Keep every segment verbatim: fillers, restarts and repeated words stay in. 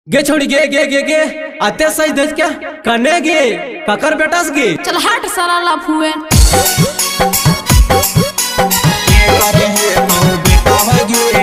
गे छोड़ी गे गे गे गे आते सही देख क्या कने गे ककर बेटास गे चल हट सारा लाभ हुए ये करे है तो बेटा वगे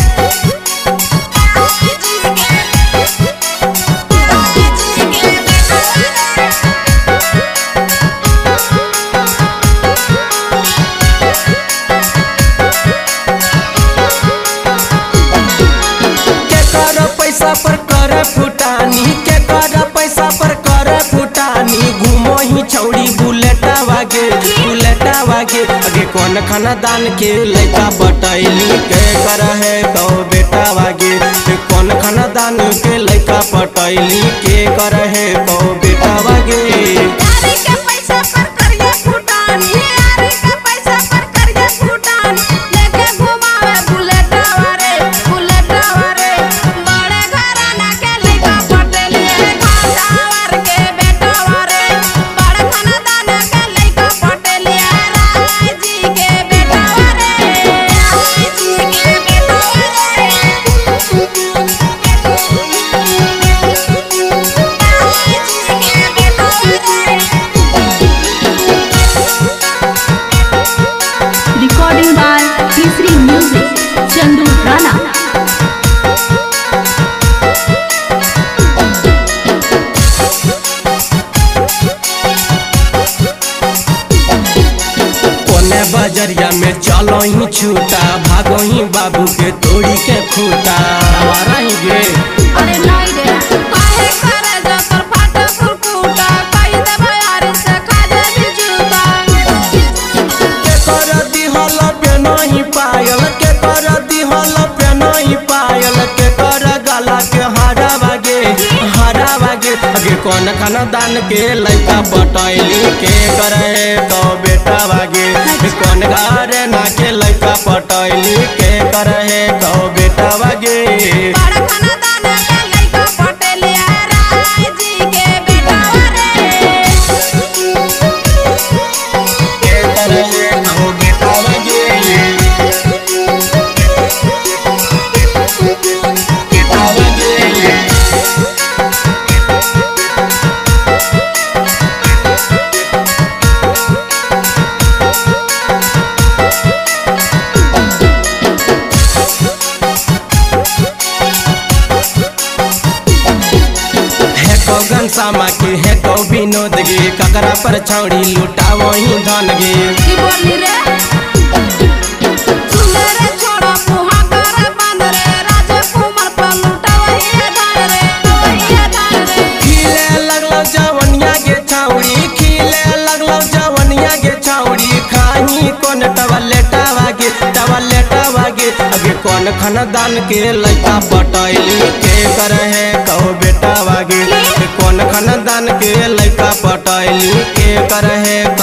पैसा पर करे फुटानी के कर पैसा पर करे फुटानी घूमो ही छौड़ी बुलेटा वागे बुलेटा वागे अगे कौन खाना दान के लड़का बटैली के कर है तो बेटा वागे कौन खाना दान के लड़का पटैली के कर है तो बेटा वागे बजरिया में चलो ही छूटा भागो ही बाबू के तोड़ी के खूटा हमारा ही गे अरे नहीं रे काहे करे जो तोर फाटा फुलकूटा कहि देबे यार से खा दे जूता के कर दी हल पे नहीं पायल के कर दी हल पे नहीं पायल के कर गला के हारा वागे हारा वागे अगे कौन खाना दान के लड़का बटैली के करे तो बेटा वागे कौन घर ना के लड़का पटैली के करे तो बेटा वागे बड़ा खाना दान के लड़का पटैली राय जी के बेटा रे के करे तो बेटा वागे बेटा वागे सामा के है तो विनोद गे ककरा पर छौड़ी लुटा वही धन गे की बोली रे सुने रे छोड़ा पुहा करे बंद रे राजकुमार पर लुटा वही धन रे वही धन रे खिले लगलो जवनिया के छौड़ी खिले लगलो जवनिया के छौड़ी खाही कोन टवलेटा वागे टवलेटा वागे अगे कौन खाना दान के लड़का पटैली के करे है कहो बेटा वागे कौन खाना दान के लड़का पटैली के करे है